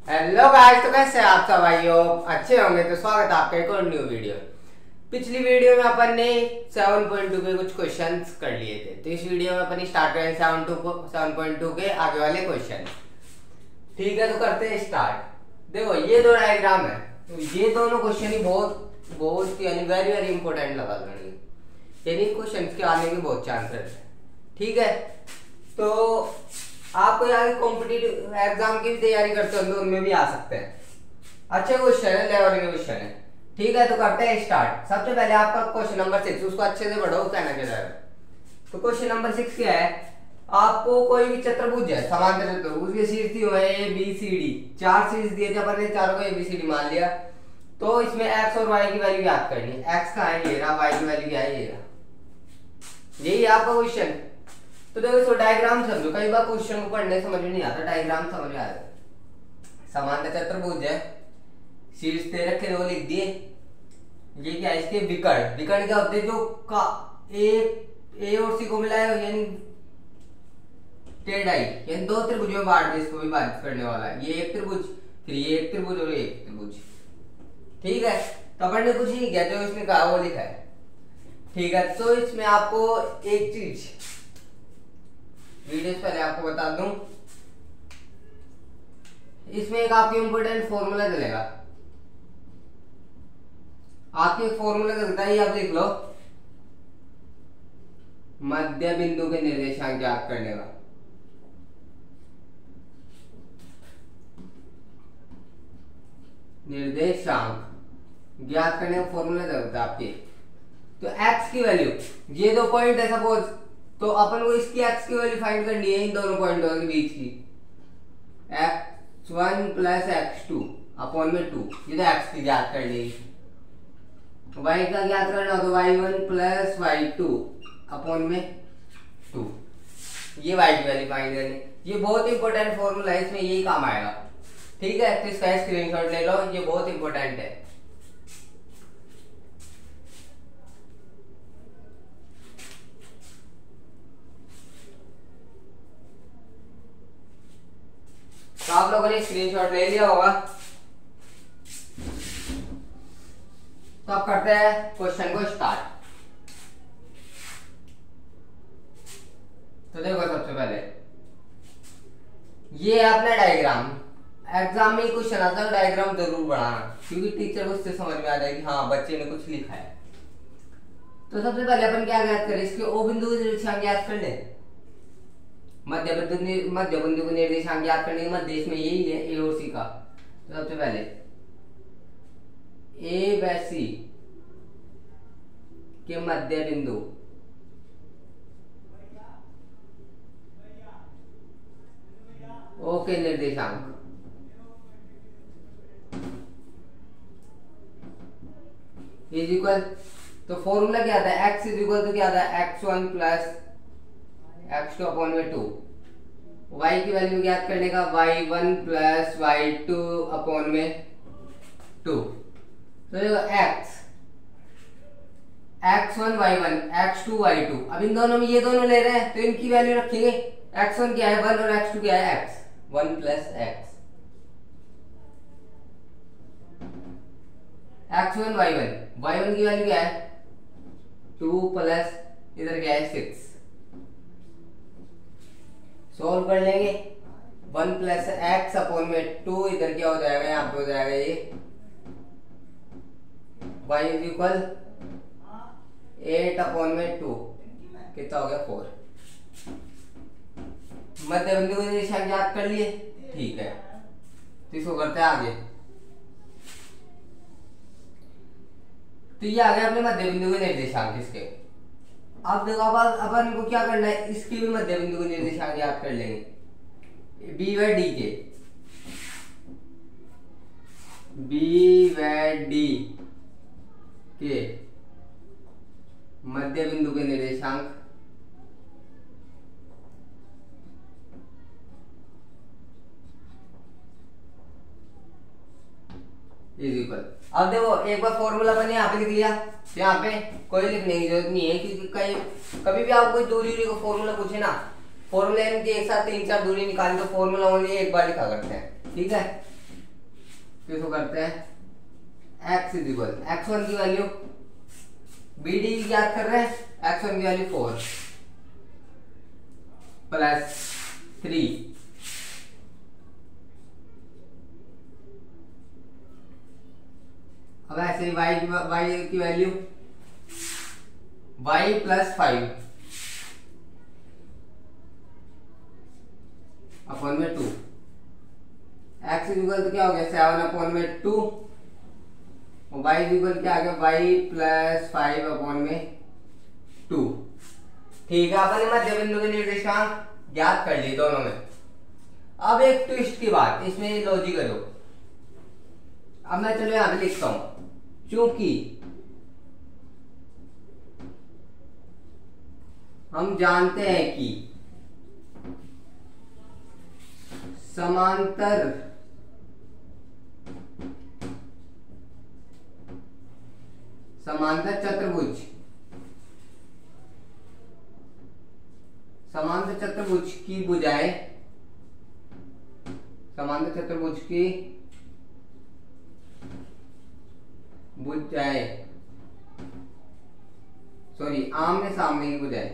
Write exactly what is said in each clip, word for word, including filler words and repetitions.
Hello guys, तो कैसे आप सब भाइयों? अच्छे होंगे तो स्वागत है आपका एक और न्यू वीडियो। पिछली वीडियो में अपन ने सेवन पॉइंट टू के कुछ क्वेश्चंस कर लिए थे, तो इस वीडियो में अपन स्टार्ट करेंगे सेवन पॉइंट टू के आगे वाले क्वेश्चन। ठीक है, तो करते हैं स्टार्ट। देखो ये दो डायग्राम है, तो ये दोनों क्वेश्चन ही बहुत बहुत यानी वेरी वेरी इंपॉर्टेंट लगा लड़ेंगे, यानी क्वेश्चन के आने के बहुत चांसेस है। ठीक है, तो आपको आगे कॉम्पिटिटिव एग्जाम की भी तैयारी करते हो तो उनमें भी आ सकते हैं। अच्छे क्वेश्चन है, लेवल के क्वेश्चन है। ठीक है, तो करते हैं स्टार्ट। सबसे पहले आपका क्वेश्चन नंबर सिक्स, उसको अच्छे से पढ़ो, कहना क्या है। तो क्वेश्चन नंबर सिक्स क्या है? आपको कोई भी चतुर्भुज है, समांतर चतुर्भुज, उसके शीर्ष थी हुए ए बी सी डी, चार शीर्ष दिए थे, अपन ने चारों को ए बी सी डी मान लिया। तो इसमें एक्स और वाई की वैल्यू याद करनी है। एक्स का है ये रहा, वाई की वैल्यू क्या है ये रहा। यही है आपका क्वेश्चन। तो देखो इसको डायग्राम समझो, कई बार क्वेश्चन को पढ़ने समझ में नहीं आता, डायग्राम समझ में आ जाए। समांतर चतुर्भुज है, शीर्ष दे रखे वो लिख दिए। ये क्या है? इसके विकर्ण। विकर्ण क्या होते हैं? जो का ए ए और सी को मिलाए यानी टेढ़ाई, यानी दो त्रिभुज में बांट दे, इसको विभाजित करने वाला है। ये एक त्रिभुज, फिर ये एक त्रिभुज और ये एक त्रिभुज। ठीक है, तो अपन ने कुछ नहीं किया, जो इसने कहा वो लिखा है। ठीक है, तो इसमें आपको एक चीज वीडियो से पहले आपको बता दूं, इसमें एक आपके इंपोर्टेंट फॉर्मूला चलेगा। आपके एक फॉर्मूला चलता है, आप लिख लो, मध्य बिंदु के निर्देशांक ज्ञात करने का। निर्देशांक ज्ञात करने का फॉर्मूला चलता है आपके। तो x की वैल्यू, ये दो पॉइंट है सपोज, तो अपन को इसकी x की वैल्यू फाइंड करनी है इन दोनों पॉइंटों के बीच की। X one plus X two upon में टू, ये तो x की ज्ञात करनी है। y का ज्ञात करना हो तो Y one plus Y two upon में टू, ये y की वैल्यू फाइंड करनी। ये बहुत इंपॉर्टेंट फॉर्मूला है, इसमें यही काम आएगा। ठीक है, तो इसका स्क्रीनशॉट ले लो, ये बहुत इंपॉर्टेंट है। तो आप लोगों ने स्क्रीनशॉट ले लिया होगा। तो अब करते हैं क्वेश्चन को स्टार्ट। तो देखो सबसे पहले ये है अपना डायग्राम। एग्जाम में क्वेश्चन आता है, डायग्राम जरूर बनाना, क्योंकि टीचर को इससे समझ में आ जाएगी हाँ बच्चे ने कुछ लिखा है। तो सबसे पहले अपन क्या ज्ञात करें? इसके ओ बिंदु के निर्देशांक ज्ञात कर ले। मध्य बिंदु मध्य बिंदु को निर्देशांक ज्ञात करने के मध्य इसमें यही है ए और सी का। तो सबसे पहले ए व सी के मध्य बिंदु ओ के निर्देशांक इज इक्वल, तो फॉर्मूला क्या आता है? x इज इक्वल तो क्या आता है? X one plus X two upon में टू। y की वैल्यू ज्ञात करने का Y one plus Y two upon में टू। तो देखो x X one Y one, X two Y two. अब इन दोनों में ये दोनों ले रहे हैं तो इनकी वैल्यू रखेंगे। एक्स वन क्या है? वन, और एक्स टू क्या है? x, one plus X, X one Y one. Y one की वैल्यू क्या है? टू प्लस इधर क्या है? सिक्स। सोल्व कर लेंगे। वन प्लस एक्स अपॉन में टू, इधर क्या हो जाएगा? यहाँ पे हो जाएगा ये y is equal eight upon में टू, कितना हो गया? फोर। मध्य बिंदु के निर्देशांक ज्ञात कर लिए। ठीक है, तो इसको करते हैं आगे। तो ये आ गया अपने मध्य बिंदु के निर्देशांक इसके। अब देखो अब अपन को क्या करना है? इसके भी मध्य बिंदु के निर्देशांक याद कर लेंगे। बी व डी के, बी व डी के मध्य बिंदु के निर्देशांक इज इक्वल। अब देखो एक बार फॉर्मूला मैंने यहाँ पे लिख लिया, यहाँ पे कोई लिखने की जरूरत नहीं है, क्योंकि कहीं कभी भी आप कोई दूरी को फॉर्मूला पूछे ना, फॉर्मूला की एक साथ तीन चार दूरी निकाली तो फॉर्मूला ओनली एक बार लिखा करते हैं। ठीक है, तो इसको करते हैं x is equal X one की वैल्यू बी डी याद कर रहे हैं, एक्स वन की वैल्यू फोर प्लस थ्री अब ऐसे ही y y की value y plus five upon में टू, x इक्वल तो क्या हो गया सेवन अपॉन में टू, और y इक्वल क्या आ गया y प्लस फाइव अपॉन में टू। ठीक है, अपन ने मध्य बिंदु के निर्देशांक ज्ञात कर लिए दोनों में। अब एक ट्विस्ट की बात, इसमें लॉजिक करो। अब मैं चलो यहां पे लिखता हूं, क्योंकि हम जानते हैं कि समांतर समांतर चतुर्भुज समांतर चतुर्भुज की भुजाएं समांतर चतुर्भुज की भुजाएं सॉरी आमने सामने की भुजाएं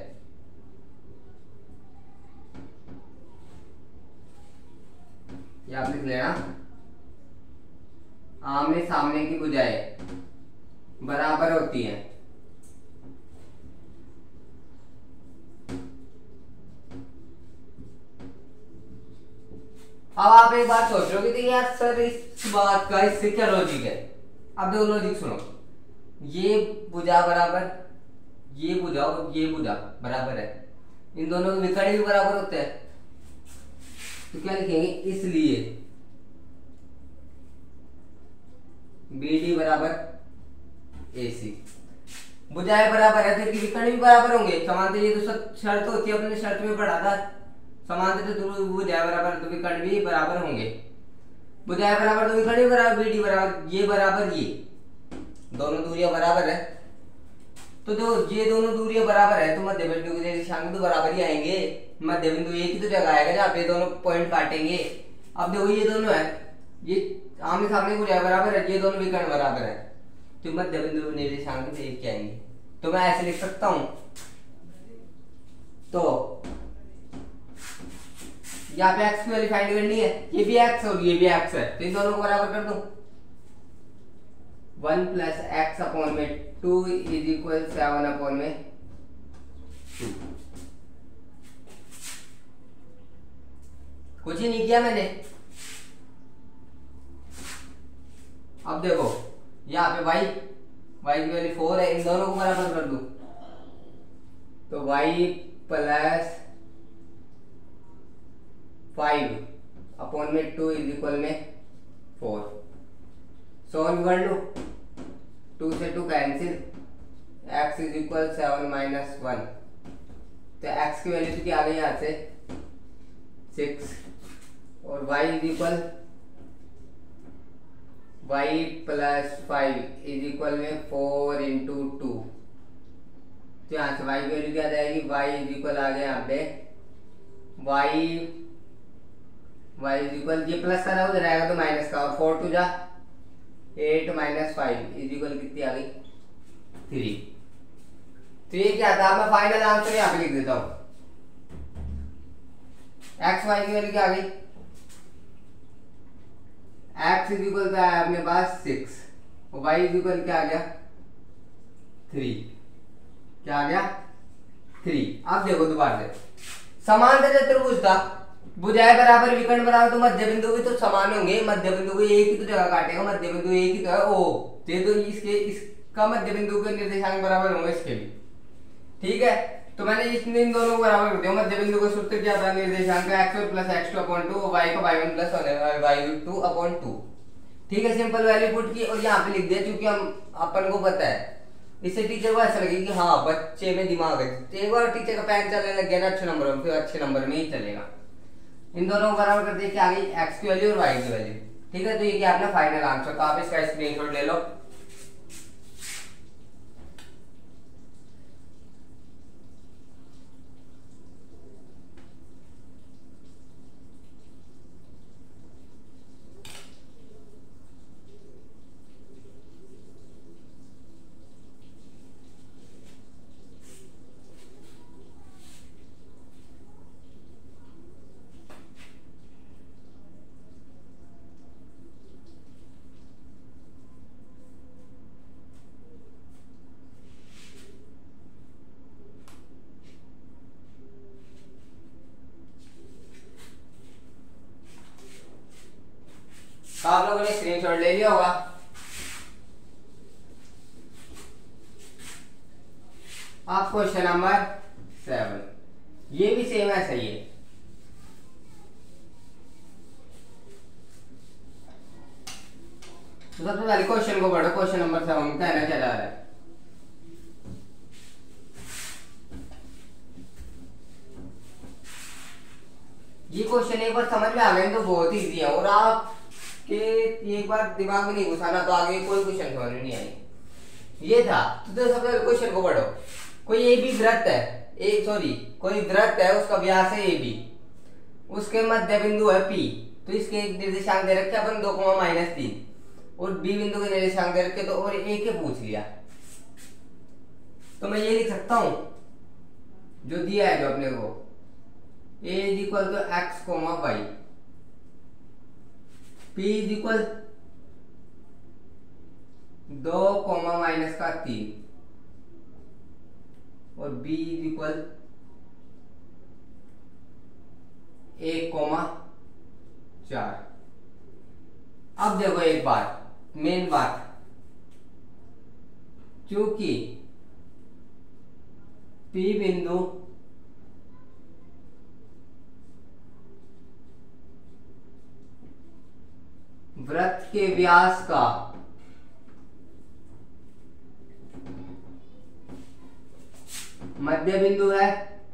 ये आप लिख लेना, आमने सामने की भुजाएं बराबर होती हैं। अब आप एक बात सोच रहे हो कि यार सर इस बात का इससे क्या लॉजिक है। अब देखो लॉजिक सुनो, ये भुजा बराबर ये भुजा और ये भुजा बराबर है, इन दोनों के विकर्ण भी बराबर होते हैं, तो क्या लिखेंगे इसलिए बी डी बराबर ए सी। भुजाएं बराबर है तो इनके विकर्ण भी बराबर होंगे, समांतर ये तो शर्त होती है, अपने शर्त में पढ़ा था समांतर तो भुजाएं बराबर तो विकर्ण भी बराबर होंगे। भुजाएं बराबर तो विकर्ण भी बराबर, बी डी बराबर ये बराबर ये दोनों दूरियां बराबर है, तो जो ये दोनों दूरियां बराबर है तो मध्य बिंदु के निर्देशांक तो बराबर ही आएंगे। मध्य बिंदु एक ही तो जगह आएगा जहाँ पे दोनों पॉइंट काटेंगे। अब देखो ये दोनों है, ये आमने सामने भुजाएं बराबर है, ये दोनों विकर्ण बराबर है, तो मध्य बिंदु के निर्देशांक तो एक ही आएंगे। तो मैं ऐसे लिख सकता हूं, तो यहाँ पे x की वैल्यू फाइंड करनी है, ये भी x और ये भी x है, तो इन दोनों को बराबर कर दूं। वन प्लस एक्स अपॉन में two is equal seven upon में टू। कुछ ही नहीं किया मैंने। अब देखो यहाँ पे y y की वैल्यू फोर है, इन दोनों को बराबर कर दूं, तो y प्लस फाइव अपॉन में टू इज इक्वल में फोर। सॉल्व कर लो, टू से two cancel, x is equal seven minus one, तो x की वैल्यू तो क्या आ गई यहाँ से सिक्स, और y is equal y plus five is equal में फोर इंटू टू, तो यहाँ से y की वैल्यू क्या आ जाएगी, y इज इक्वल आ गया यहाँ पे y y इज इक्वल ये प्लस का उधर आएगा तो माइनस का, और फोर टू जा eight minus five is equal कितनी आ गई थ्री। तो ये क्या था, मैं फाइनल आंसर यहाँ पे लिख देता हूं, एक्स वाई की वैल्यू क्या आ गई, एक्स इज इक्वल क्या है अपने पास सिक्स, और वाई इज इक्वल क्या आ गया थ्री, क्या आ गया थ्री। अब देखो दोबारा से, समांतर चतुर्भुज था, भुजाएं बराबर विकर्ण बराबर, तो मध्य बिंदु भी तो समान होंगे, मध्य बिंदु को एक ही तो जगह काटेगा, मध्य बिंदु एक ही तो है ओ, तो इसके इसका मध्य बिंदु के निर्देशांक बराबर होंगे इसके भी। ठीक है, तो मैंने इसमें इन दोनों को बराबर कर दिया। मध्य बिंदु का सूत्र क्या था, निर्देशांक X one plus X two upon two, Y का Y one plus Y two upon two. ठीक है, सिंपल वैल्यू पुट की और यहाँ पे लिख दिया, क्योंकि हम अपन को पता है, इससे टीचर को ऐसा लगे कि हाँ बच्चे में दिमाग है, एक बार टीचर का पैन चलने लग गया ना अच्छे नंबर में, फिर अच्छे नंबर में ही चलेगा। इन दोनों को बराबर कर दिया, क्या आ गई एक्स की वैल्यू और वाई की वैल्यू। ठीक है, तो ये क्या अपना फाइनल आंसर, तो आप इसका स्क्रीनशॉट ले लो। तो आप लोगों ने स्क्रीनशॉट ले लिया होगा। अब क्वेश्चन नंबर सेवन, ये भी सेम ऐसा ही है। तो सबसे पहले क्वेश्चन को पढ़ो। क्वेश्चन नंबर सेवन कहना क्या जा रहा है। ये क्वेश्चन एक बार समझ में आ गए तो बहुत इजी है, और आप के एक बार दिमाग में नहीं घुसाना तो आगे कोई क्वेश्चन समझ में नहीं आएगी। ये था तो, तो सबसे पहले क्वेश्चन को पढ़ो। कोई ए बी वृत्त है, ए सॉरी कोई वृत्त है, उसका व्यास है ए बी, उसके मध्य बिंदु है पी। तो इसके एक निर्देशांक दे रखे अपन दो कॉमा माइनस तीन, और बी बिंदु के निर्देशांक दे रखे तो और ए के पूछ लिया। तो मैं ये लिख सकता हूं जो दिया है जो अपने को, a is equal two X comma Y, p is equal दो कोमा माइनस का तीन, और b इज इक्वल एक कोमा चार। अब देखो एक बात, मेन बात, क्योंकि p बिंदु वृत्त के व्यास का मध्य बिंदु है,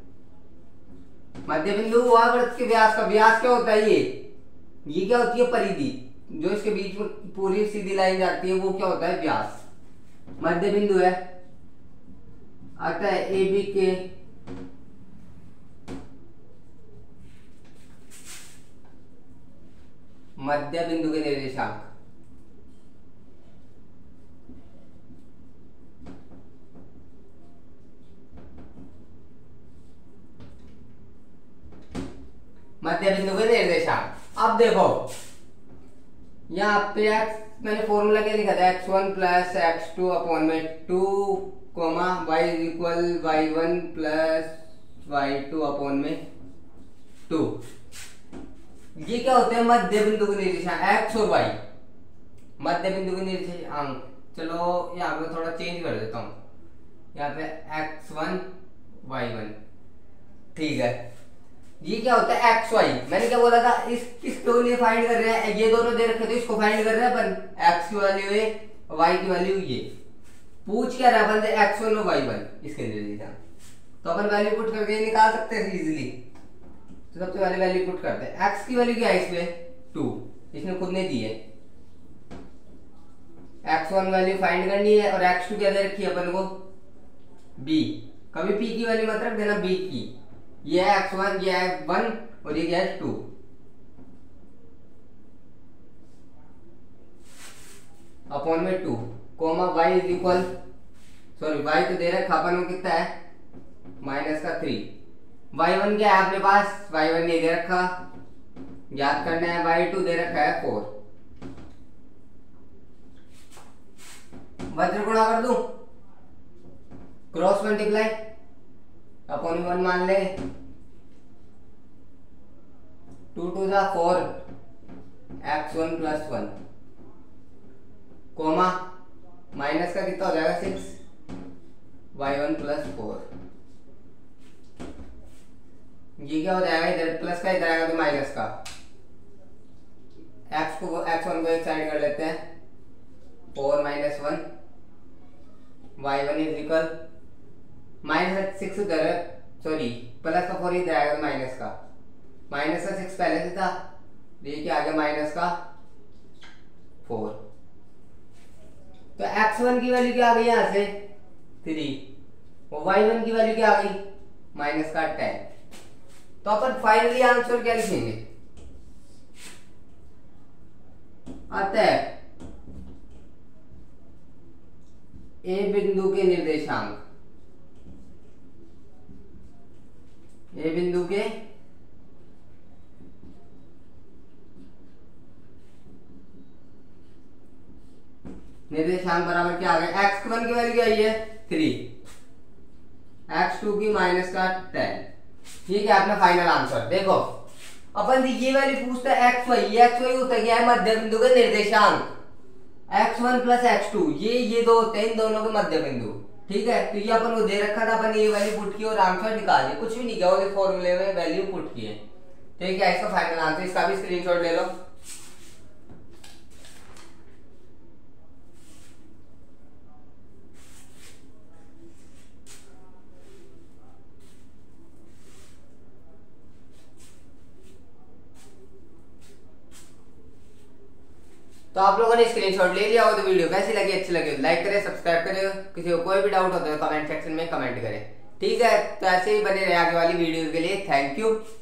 मध्य बिंदु हुआ वृत्त के व्यास का। व्यास क्या होता है, ये ये क्या होती है, परिधि, जो इसके बीच में पूरी सीधी लाइन जाती है वो क्या होता है, व्यास। मध्य बिंदु है, अतः ए बी के मध्य बिंदु के निर्देशांक मध्य बिंदु के निर्देशांक। अब देखो यहाँ पे x मैंने फॉर्मूला क्या लिखा था, X one plus X two upon में two comma Y is equal Y one plus Y two upon में टू। ये क्या होते हैं, मध्य बिंदु के निर्देशांक x और y, मध्य बिंदु के निर्देशांक। चलो यहाँ पे थोड़ा चेंज कर देता हूँ, यहाँ पे एक्स वन वाई वन, ठीक है। ये क्या होता है एक्स वाई, मैंने क्या बोला था, इस किसको लिए फाइंड कर रहे हैं, ये दोनों दे रखे थे, इसको फाइंड कर रहे हैं अपन, एक्स की वैल्यू है, वाई की वैल्यू ये। पूछ क्या रहा अपन से, एक्स वन और वाई वन, इसके निर्देशांक। तो अपन वैल्यू पुट करके निकाल सकते हैं इजीली। तो सबसे पहले वैल्यू पुट करते हैं। एक्स की वैल्यू क्या है इसमें, टू, इसने खुद ने दी है। एक्स वन वैल्यू फाइंड करनी है, और एक्स टू क्या दे रखी है अपन को, बी। कभी पी की वैल्यू मत रख देना, बी की। ये है एक्स वन, ये है वन, और ये क्या है टू। अपॉन में two comma Y is equal, sorry Y तो दे रखा अपन को कितना है, माइनस का थ्री। वाई वन क्या है अपने पास, वाई वन नहीं दे रखा, याद करना है। वाई टू दे रखा है फोर। वज्र गुणा कर दूं, क्रॉस मल्टीप्लाई, अपॉन वन मान ले, टू टू जा four, X one plus one, comma minus का कितना हो जाएगा, six, Y one plus four. ये क्या हो जाएगा, इधर प्लस का, इधर आएगा तो माइनस का। एक्स को एक्स वन को एक साइड कर लेते हैं, four minus one, Y one is equal minus six उधर, सॉरी प्लस का फोर इधर आएगा तो माइनस का, माइनस का सिक्स पहले से था, ये क्या आ गया माइनस का फोर। तो एक्स वन की वैल्यू क्या आ गई यहां से, थ्री, और वाई वन की वैल्यू क्या आ गई, माइनस का टेन। तो अपन फाइनली आंसर क्या लिखेंगे, अतः ए बिंदु के निर्देशांक, ए बिंदु के निर्देशांक बराबर क्या आ गया, एक्स वन की वैल्यू क्या है, थ्री, एक्स टू की माइनस का टेन। ये क्या अपना फाइनल आंसर। देखो अपन ये वाली पूछता है एक्स वाई, एक्स वाई होता क्या है, मध्य बिंदु का निर्देशांक। X one plus X two, ये ये दो होते हैं इन दोनों के मध्य बिंदु। ठीक है, तो ये अपन को दे रखा था, अपन ये वैल्यू पुट की और आंसर निकाल दिया, कुछ भी नहीं किया, वो फॉर्मूले में वैल्यू पुट की है। ठीक है, इसका फाइनल आंसर, इसका भी स्क्रीनशॉट ले लो। तो आप लोगों ने स्क्रीनशॉट ले लिया हो तो वीडियो कैसी लगी, अच्छी लगी तो लाइक करें, सब्सक्राइब करें, किसी को कोई भी डाउट होता है कमेंट सेक्शन में कमेंट करें। ठीक है, तो ऐसे ही बने रहे आगे वाली वीडियो के लिए। Thank you.